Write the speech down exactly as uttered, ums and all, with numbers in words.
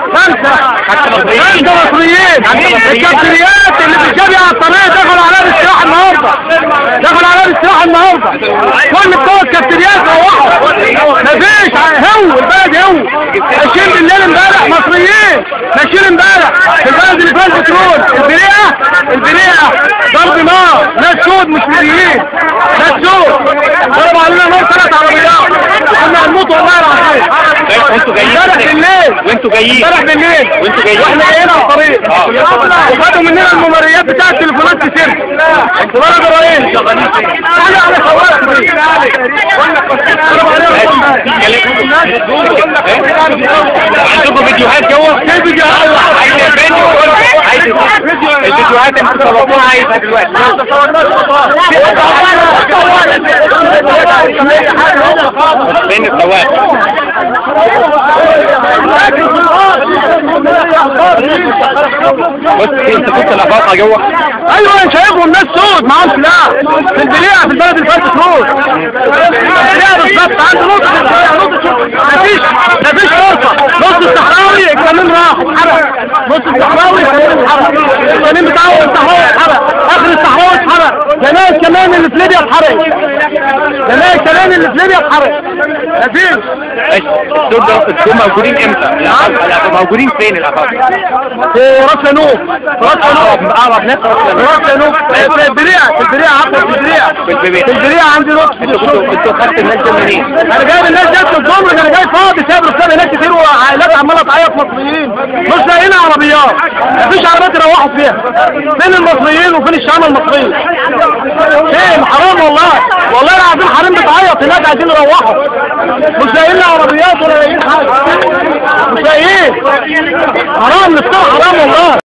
خمسة خمسة مصريين. الكابتنيات اللي في الجبهة على الطريق دخلوا على الاستراحة النهارده، دخلوا على الاستراحة النهارده. كل بتوع الكابتنيات روحوا، مفيش هو البلد هو. ماشيين بالليل امبارح مصريين، ماشيين امبارح في البلد اللي فيها البترول. البريئة البريئة ضرب نار، ناس سود مش مديين، ناس سود ضربوا علينا نار ثلاث عربيات، كنا هنموت والله العظيم. وانتوا جايين امبارح بالليل وانتوا جايين امبارح بالليل وانتوا جايين واحنا جايين على الطريق وخدوا مننا الممريات بتاع التليفونات كتير. انتوا بلد الرئيس تعالى على خوارق عندكم فيديوهات جوه؟ في فيديوهات عايز الفيديو عايز الفيديوهات انتوا صورتوها عايزها دلوقتي. فين السواق؟ بص انت كنت الافاقه جوه. ايوه انا شايفهم الناس سود معاهم سلاح في البليعه في البلد اللي فاتت فلوس. البليعه بالظبط عنده نص مفيش مفيش فرصه. نص الصحراوي الكمين راح اتحرق، نص الصحراوي الكمين اتحرق، الكمين بتاعه الصحراوي اتحرق، اخر الصحراوي اتحرق، جماعه كمان اللي في ليبيا اتحرق، جماعه كمان اللي في ليبيا اتحرق. مفيش. دول دول موجودين امتى؟ موجودين فين الافاقه؟ في راس لانوف، راس لانوف اقرب ناس راس لانوف في البريعه في البريعه عفوا في البريعه في البريعه عندي نص. انتوا انتوا خدتوا الناس دول منين؟ انا جايب الناس دي الظلم، انا جاي فاضي سايب رسالة هناك كتير وعائلات عماله تعيط مصريين مش لاقيين عربيات، مفيش عربيات يروحوا فيها. فين المصريين وفين الشعب المصري؟ فين؟ حرام والله والله العظيم حريم بتعيط هناك عايزين يروحوا، مش لاقيين عربيات ولا لاقيين حاجه، مش لاقيين. حرام نفسها حرام والله.